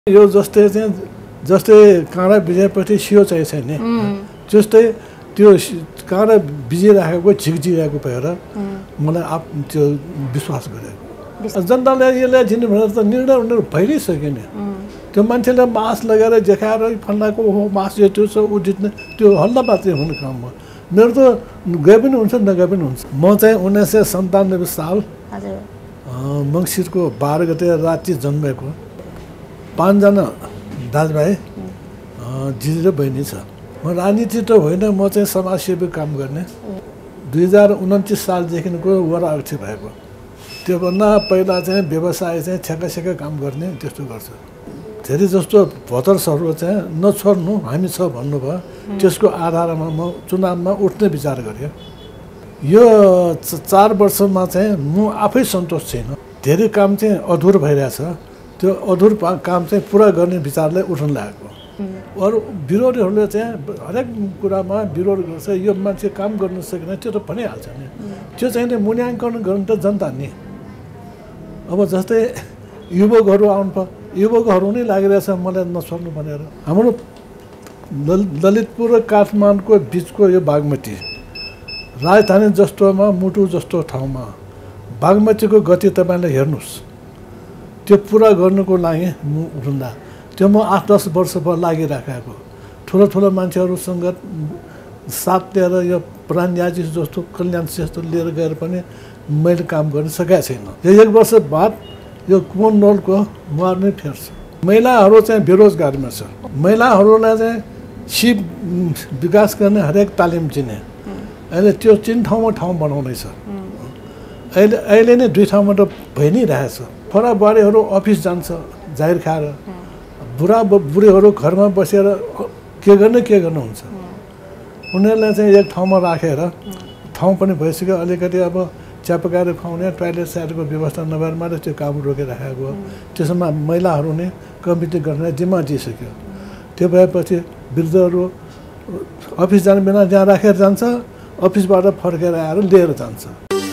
यो जस्तै काँडा भिजेपछि सियो चाहिँ छैन जस्तै त्यो काँडा भिजिराखेको झिकझिराएको भएर मलाई त्यो विश्वास गरेको जनताले यसलाई दिनु भनेर त निर्णय उनीहरू भइसक्यो नि त्यो मान्छेले मास लगाएर देखाएर फल्नाको मास यो त्यो छ ऊ जित्ने त्यो हल्लाबाजी हुने काम हो मेरो त गए पनि हुन्छ नगए पनि हुन्छ म चाहिँ 1997 साल मङ्सिरको 12 गते राति जन्मेको 5 जना दाजुभाइ दिदी र बहिनी छ म राजनीति त होइन म चाहिँ समाजसेवी काम गर्ने 2029 सालदेखिको वडा अध्यक्ष भएको त्योभन्दा पहिला चाहिँ व्यवसाय चाहिँ ठेक्का काम गर्ने त्यस्तो गर्छु धेरै जस्तो भोटर्सहरू चाहिँ नछोड्नु हामी छ भन्नुभयो त्यसको आधारमा म चुनावमा उठ्ने विचार गरेँ यो 4 वर्षमा चाहिँ म आफै सन्तोष छैन धेरै काम चाहिँ अधुरो भइरहेछ त्यो अधुरो काम चाहिँ पुरा गर्ने विचारले उठ्न लागेको अरू विरोधीहरूले चाहिँ हरेक कुरामा विरोध गर्छ यो मान्छे काम गर्न सकेन त्यो त भनिहाल्छ नि त्यो चाहिँ मूल्याङ्कन गर्नु त जनता नि अब जस्तै युवकहरू आउनु पर्यो युवकहरू नै लागिरहेछ मलाई नछोड्नु भनेर हाम्रो ललितपुर र काठमाडौँको बिचको यो बागमती राजधानी जस्तोमा मुटु जस्तो ठाउँमा बागमतीको गति तपाईँले हेर्नुहोस् त्यो पुरा गर्नुको लागि म उठ्दा त्यो म 8-10 वर्ष भयो लागिराखेको ठुलो मान्छेहरूसँग साथ लिएर यो प्राणयाजी जस्तो कल्याण जस्तो लिएर गएर पनि मैले काम गर्न सकेको छैन यो 1 वर्ष बाद यो कुन नलको मुहार नै फेर्छ महिलाहरू चाहिँ बेरोजगारीमा छ महिलाहरूलाई चाहिँ सिप विकास गर्ने हरेक तालिम दिने अहिले त्यो 3 ठाउँमा ठाउँ बनाउँदैछ अहिले नै 2 ठाउँमा त भइ नै रहेछ छोराबुहारीहरू अफिस जान्छ जाहिर खाएर बुढाबुढीहरू घरमा बसेर के गर्नुहुन्छ उनीहरूलाई चाहिँ एक ठाउँमा राखेर ठाउँ पनि भइसक्यो अलिकति अब चिया पकाएर खुवाउने टोयलेट साइडको व्यवस्था नभएर मात्रै त्यो काम रोकिराखेको त्यसमा महिलाहरू नै कमिटी गर्ने जिम्मा दिइसक्यो त्यो भएपछि वृद्धहरू अफिस जाने बेला जहाँ राखेर जान्छ अफिसबाट फर्केर आएर लिएर जान्छ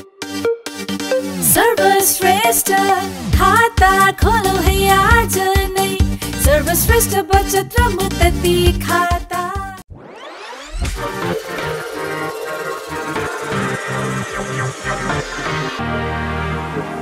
सर्वश्रेष्ठ खाता खोलो है आज नै सर्वश्रेष्ठ बचत र मुक्ति खाता